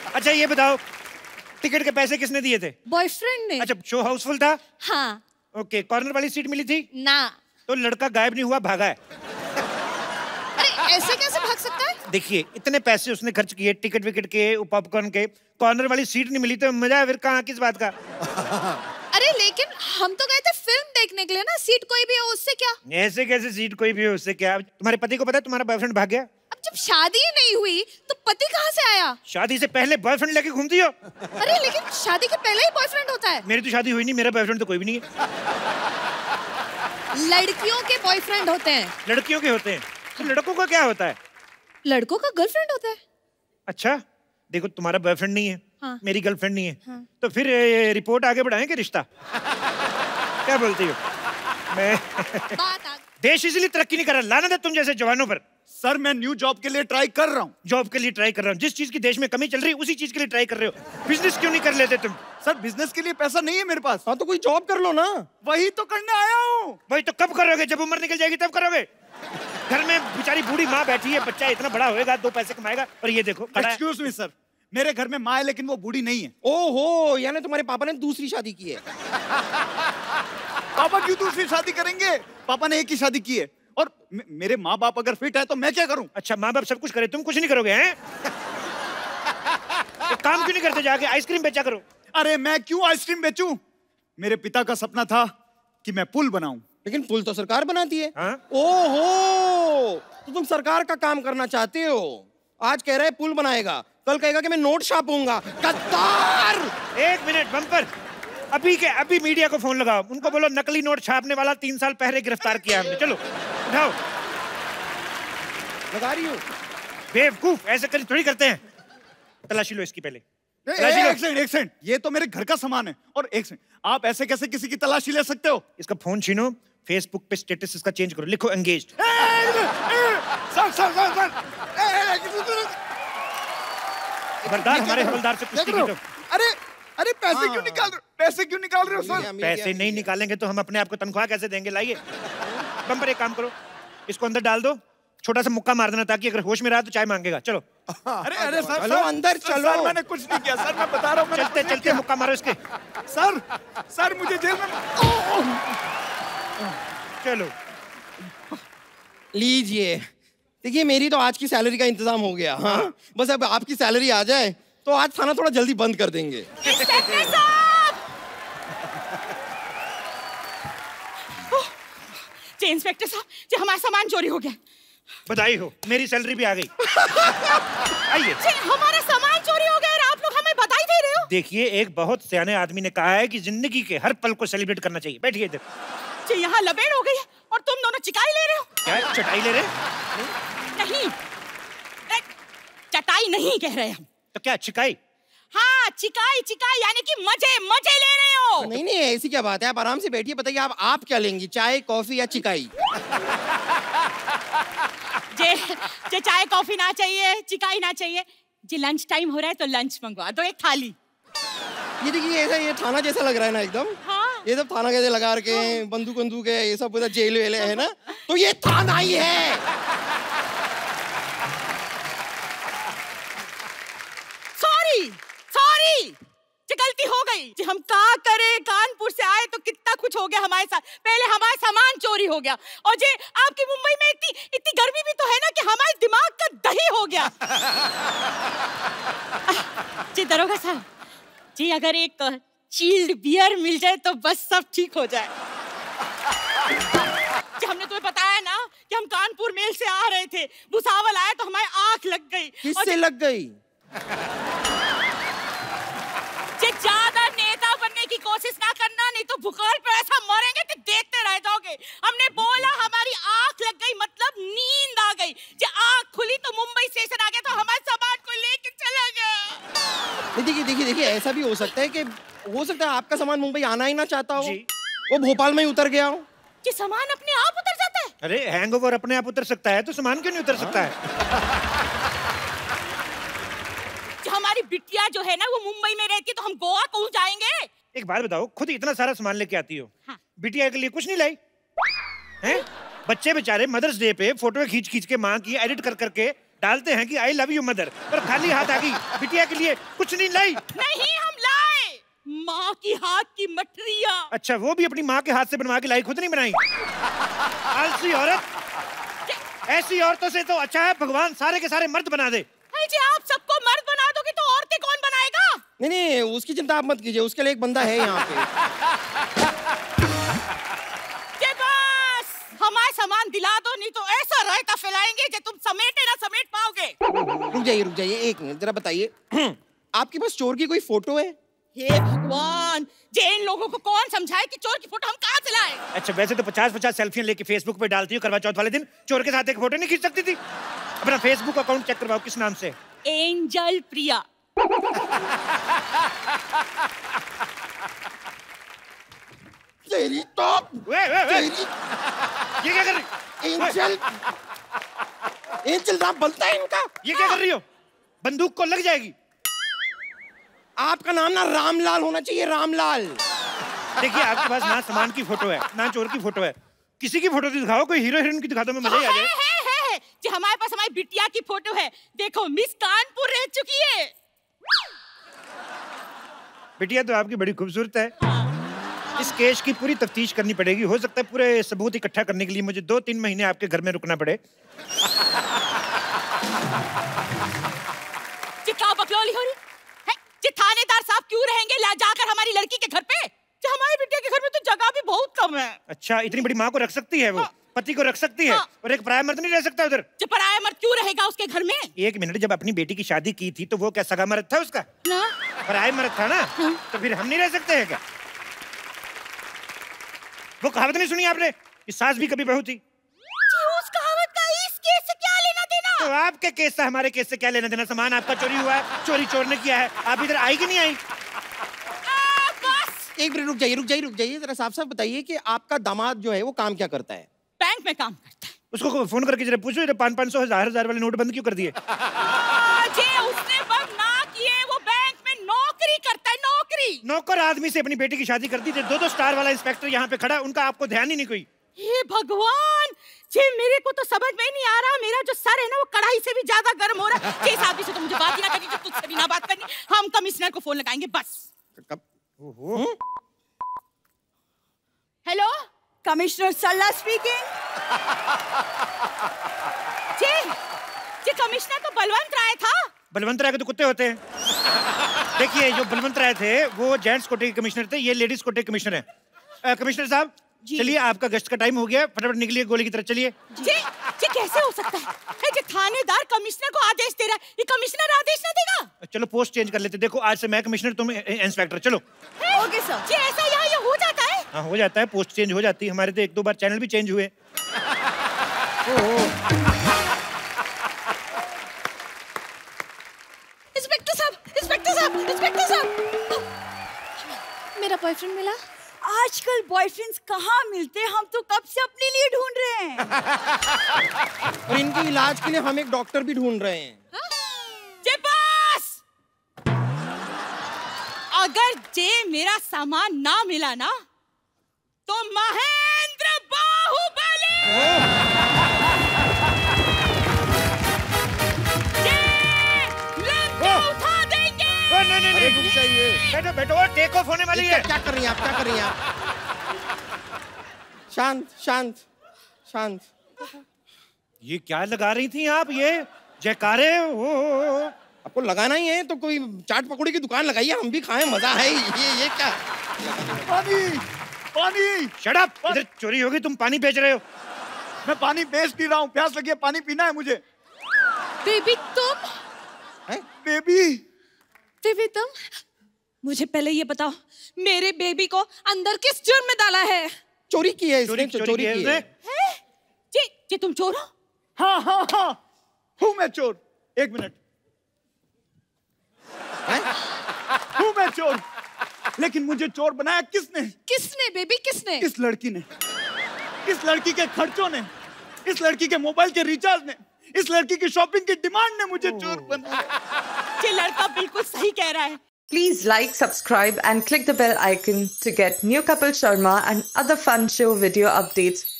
अच्छा ये बताओ, टिकट के पैसे किसने दिए थे? बॉयफ्रेंड ने। अच्छा, शो हाउसफुल था? हाँ। ओके, कॉर्नर वाली सीट मिली थी? ना। तो लड़का गायब नहीं हुआ, भागा है। अरे ऐसे कैसे भाग सकता है? देखिए, इतने पैसे उसने खर्च किए टिकट विकेट के, पॉपकॉर्न के, कॉर्नर वाली सीट नहीं मिली तो मजा फिर कहाँ, किस बात का? अरे लेकिन हम तो गए थे फिल्म देखने के लिए ना, सीट कोई भी हो उससे क्या? ऐसे कैसे सीट कोई भी हो उससे क्या? तुम्हारे पति को पता है तुम्हारा बॉयफ्रेंड भाग गया? अब जब शादी ही नहीं हुई तो पति कहाँ से आया? शादी से पहले बॉयफ्रेंड लेके घूमती हो? अरे लेकिन शादी के पहले ही बॉयफ्रेंड होता है। मेरी तो शादी हुई नहीं, मेरा बॉयफ्रेंड तो कोई भी नहीं है। लड़कियों के बॉयफ्रेंड होते हैं। लड़कियों के होते हैं, तो लड़कों का क्या होता है? लड़कों का गर्लफ्रेंड होता है। अच्छा, देखो तुम्हारा बॉयफ्रेंड नहीं है, हाँ। मेरी गर्लफ्रेंड नहीं है, हाँ। तो फिर रिपोर्ट आगे बढ़ाएं कि रिश्ता? क्या बोलती हो? मैं बात आ देश इसलिए तरक्की नहीं कर रहा, लानत है तुम जैसे जवानों पर। सर मैं न्यू जॉब के लिए ट्राई कर रहा हूँ। जॉब के लिए ट्राई कर रहा हूँ? जिस चीज की देश में कमी चल रही है उसी चीज के लिए ट्राई कर रहे हो। बिजनेस क्यों नहीं कर लेते तुम? सर बिजनेस के लिए पैसा नहीं है मेरे पास। हाँ तो कोई जॉब कर लो ना। वही तो करने आया हूँ। वही तो कब करोगे? जब उम्र निकल जाएगी तब करोगे। घर में बेचारी बूढ़ी माँ बैठी है, बच्चा इतना बड़ा होएगा, 2 पैसे कमाएगा, और ये देखो खड़ा है। एक्सक्यूज मी सर, मेरे घर में माँ है लेकिन वो बूढ़ी नहीं है। ओहो, यानी तुम्हारे पापा ने दूसरी शादी की है। पापा क्यों दूसरी शादी करेंगे? पापा ने एक ही शादी की है। और मेरे माँ बाप अगर फिट है तो मैं क्या करूं? अच्छा, माँ बाप सब कुछ करे, तुम कुछ नहीं करोगे हैं? एक काम क्यों नहीं करते, जाके आइसक्रीम बेचा करो। अरे मैं क्यों आइसक्रीम बेचूं? मेरे पिता का सपना था कि मैं पुल बनाऊं। लेकिन पुल तो सरकार बनाती है। हाँ? ओहो, तो तुम सरकार का काम करना चाहते हो। आज कह रहा है पुल बनाएगा, कल कहेगा कि मैं नोट छापूंगा। गद्दार! 1 मिनट बम्पर, अभी के अभी मीडिया को फोन लगाओ, उनको बोलो नकली नोट छापने वाला 3 साल पहले गिरफ्तार किया हमने। चलो उठाओ। लगा रही हूँ। बेवकूफ, ऐसे कर थोड़ी करते हैं। तलाशी लो इसकी पहले। एक सेकंड, ये तो मेरे घर का सामान है। और एक सेकंड, आप ऐसे कैसे किसी की तलाशी ले सकते हो? इसका फोन छीनो, फेसबुक पे स्टेटस इसका चेंज करो, लिखो एंगेज्ड। खबरदार, हमारे हवलदार से कुछ नहीं। अरे पैसे क्यों निकाल रहे हो? पैसे क्यों निकाल रहे हो सर? पैसे नहीं निकालेंगे तो हम अपने आप को तनख्वाह कैसे देंगे? लाइए बम्पर, एक काम करो, इसको अंदर डाल दो, छोटा सा मुक्का मार देना ताकि अगर होश में रहा तो चाय मांगेगा। चलो। अरे सर, चलो अंदर चलो। सर मैंने कुछ नहीं किया सर, मैं बता रहा हूँ। चलते चलते मुक्का मारो इसके। सर मुझे जेल में। चलो लीजिए, देखिए मेरी तो आज की सैलरी का इंतजाम हो गया। हाँ, बस अब आपकी सैलरी आ जाए तो आज थाना थोड़ा जल्दी बंद कर देंगे। इंस्पेक्टर साहब! जी इंस्पेक्टर साहब, जी हमारा सामान चोरी हो गया। बधाई हो, मेरी सैलरी भी आ गई। आइए। जी हमारा सामान चोरी हो गया और आप लोग हमें बधाई दे रहे हो? देखिए, एक बहुत सियाने आदमी ने कहा है कि जिंदगी के हर पल को सेलिब्रेट करना चाहिए। बैठिए इधर। जी यहाँ लबेड़ हो गई है और तुम दोनों चिकाई ले रहे हो। क्या चटाई ले रहे? नहीं, चटाई नहीं कह रहे हम। तो क्या चिकाई? हाँ, चिकाई चिकाई यानी कि मजे मजे ले रहे हो। नहीं नहीं, ऐसी क्या बात है, आप आराम से बैठिए। बताइए आप क्या लेंगी, चाय कॉफी या चिकाई? जे चाय कॉफी ना चाहिए, चिकाई ना चाहिए। जी लंच टाइम हो रहा है तो लंच मंगवा दो, एक थाली। ये देखिए, ऐसा ये थाना जैसा लग रहा है ना एकदम। हाँ। ये सब थाना कैसे लगा रखे हैं, बंदूक है, ये सब जेल वेल है ना, तो ये थाना ही है। सॉरी जी गलती हो गई जी। हम क्या करें, कानपुर से आए तो कितना कुछ हो गया हमारे साथ। पहले हमारा सामान चोरी हो गया और जी आपकी मुंबई में इतनी गर्मी भी तो है ना कि हमारे दिमाग का दही हो गया। जी दरोगा साहब जी, अगर एक चिल्ड बियर मिल जाए तो बस सब ठीक हो जाए। जी हमने तुम्हें बताया ना कि हम कानपुर मेल से आ रहे थे, भुसावल आए तो हमारी आंख लग गई। किससे लग गई? ज्यादा नेता बनने की कोशिश ना करना, नहीं तो भूगोल पे ऐसा मरेंगे कि देखते रह जाओगे। हमने बोला हमारी आंख लग गई मतलब नींद आ गई। जब आंख खुली तो मुंबई स्टेशन आ गया तो हमारे सामान को लेके चला गया। देखिए ऐसा भी हो सकता है आपका सामान मुंबई आना ही ना चाहता हो, वो भोपाल में ही उतर गया हो। कि सामान अपने आप उतर जाता है? अरे हैंगओवर अपने आप उतर सकता है तो सामान क्यों नहीं उतर सकता है? हमारी बिटिया जो है ना वो मुंबई में रहती है तो हम गोवा क्यों जाएंगे? एक बात बताओ, खुद इतना सारा सामान लेके आती हो, हाँ। बिटिया के लिए कुछ नहीं लाई हैं? बच्चे बेचारे मदर्स डे पे फोटो खींच के माँ की एडिट कर करके डालते हैं कि आई लव यू मदर, और खाली हाथ आ गई बिटिया के लिए कुछ नहीं लाई। नहीं हम लाए माँ की हाथ की मठरिया। अच्छा, वो भी अपनी माँ के हाथ से बनवा के लाई, खुद नहीं बनाई? आलसी औरत। ऐसी औरतों से तो अच्छा है भगवान सारे के सारे मर्द बना दे। जी आप सबको मर्द बना दोगे तो औरतें कौन बनाएगा? नहीं, उसकी चिंता आप मत कीजिए, उसके लिए एक बंदा है यहाँ पे। बस हमारा सामान दिला दो, नहीं तो ऐसा रायता फैलाएंगे कि तुम समेटे ना समेट पाओगे। रुक जाइए एक मिनट, जरा बताइए आपके पास चोर की कोई फोटो है? हे भगवान, जे इन लोगों को कौन समझाए कि चोर की फोटो हम कहाँ से लाए? अच्छा, वैसे तो 50-50 सेल्फियां लेके फेसबुक पे डालती हूँ, करवा चौथ वाले दिन चोर के साथ एक फोटो नहीं खींच सकती थी? अपना फेसबुक अकाउंट चेक करवाओ, किस नाम से? एंजल प्रिया। तेरी तो ये क्या कर रही? एंजल नाम बनता है इनका। ये क्या कर रही हो? बंदूक को लग जाएगी। आपका नाम ना रामलाल होना चाहिए, रामलाल। देखिए, आपके पास ना सामान की फोटो है ना चोर की फोटो है, किसी की फोटो दिखाओ, कोई हीरो हीरोइन की दिखा दो, मैं मजा ही आ जाए। है। जो हमारे पास हमारी बिटिया की फोटो है, देखो मिस कानपुर रह चुकी है। बिटिया तो आपकी बड़ी खूबसूरत है। इस केस की पूरी तफ्तीश करनी पड़ेगी, हो सकता है पूरे सबूत इकट्ठा करने के लिए मुझे 2-3 महीने आपके घर में रुकना पड़े। क्या बकलौली हो रही है? थानेदार साहब क्यों रहेंगे ला जाकर हमारी लड़की के घर पे? हमारी बिटिया के घर में तो जगह भी बहुत कम है। अच्छा, इतनी बड़ी माँ को रख सकती है वो? पति को रख सकती है, और एक पराया मर्द नहीं रह सकता उधर? पराया मर्द क्यों रहेगा उसके घर में? एक मिनट, जब अपनी बेटी की शादी की थी तो वो क्या सगा मर्द था उसका? पराया मर्द था ना। तो फिर हम नहीं रह सकते हैं क्या? वो कहावत नहीं सुनी आपने कि सास भी कभी बहू थी? उस कहावत का इस केस से क्या लेना देना? तो आपके केस से हमारे केस से क्या लेना देना? सामान आपका चोरी हुआ है, चोरी चोर ने किया है, आप इधर आई कि नहीं आई? एक मिनट रुक जाइए, जरा साफ साफ बताइए कि आपका दामाद जो है वो काम क्या करता है? बैंक में काम करता है। उसको फोन करके जरा पूछो, 500-500, 1000 वाले नोट बंद क्यों कर दिए? उसने बंद ना किए, वो बैंक में नौकरी करता है, नौकरी। नौकर आदमी से अपनी बेटी की शादी कर दी थी, 2-2 स्टार वाला इंस्पेक्टर यहाँ पे खड़ा, उनका आपको ध्यान ही नहीं कोई। हे भगवान, मेरे को तो समझ में नहीं आ रहा, मेरा जो सर है ना वो कढ़ाई से भी ज्यादा गर्म हो रहा है। जिस आदमी से तो मुझे बात ही ना करनी, जो तुझसे भी ना बात करनी, हम कमिश्नर को फोन लगाएंगे बस। Hello, commissioner Salla speaking. जी कमिश्नर तो बलवंत राय था। बलवंत राय के तो कुत्ते होते हैं। देखिए, जो बलवंत राय थे वो जेंट्स कोटे के कमिश्नर थे, ये लेडीज कोटे के कमिश्नर हैं। कमिश्नर साहब चलिए, आपका गश्त का टाइम हो गया, फटाफट निकलिए गोली की तरफ चलिए। जी कैसे हो सकता है? जी थानेदार कमिश्नर को आदेश दे रहा है, ये कमिश्नर आदेश ना देगा? चलो पोस्ट चेंज कर लेते, देखो आज से मैं कमिश्नर, तुम इंस्पेक्टर, चलो। Okay sir. जी ऐसा यहाँ ये हो जाता है? हाँ हो जाता है, पोस्ट चेंज हो जाती है, हमारे तो 1-2 बार चैनल भी चेंज हुए। इंस्पेक्टर साहब, मेरा बॉयफ्रेंड मिला। आजकल बॉयफ्रेंड्स कहाँ मिलते हैं, हम तो कब से अपने लिए ढूंढ रहे हैं। और इनके इलाज के लिए हम एक डॉक्टर भी ढूंढ रहे हैं। अगर मेरा सामान ना मिला ना तो महेंद्र बाहुबली उठा देंगे। नहीं, रुक जाइए। बैठो, टेक ऑफ होने वाली है। क्या कर रही हैं आप? शांत। ये क्या लगा रही थी आप? ये जयकारे हो। आपको लगाना ही है तो कोई चाट पकौड़ी की दुकान लगाइए, हम भी खाएं, मजा है। ये क्या? पानी। शट अप, इधर चोरी होगी, तुम पानी बेच रहे हो। मैं पानी बेच नहीं रहा हूँ, प्यास लगी है, पानी पीना है मुझे। बेबी तुम? बेबी तुम? मुझे पहले ये बताओ, मेरे बेबी को अंदर किस जुर्म में डाला है? चोरी की है इसने, चोरी की है। जी तुम चोर हो? हाँ हूँ मैं चोर। 1 मिनट। हूँ मैं चोर, लेकिन मुझे चोर बनाया किसने बेबी, किसने? इस लड़की ने, इस लड़की के खर्चों ने, इस लड़की के मोबाइल के रिचार्ज ने, इस लड़की की शॉपिंग की डिमांड ने मुझे चोर बनाया। ये लड़का बिल्कुल सही कह रहा है। Please like, subscribe and click the bell icon to get new Kapil Sharma and other fun show video updates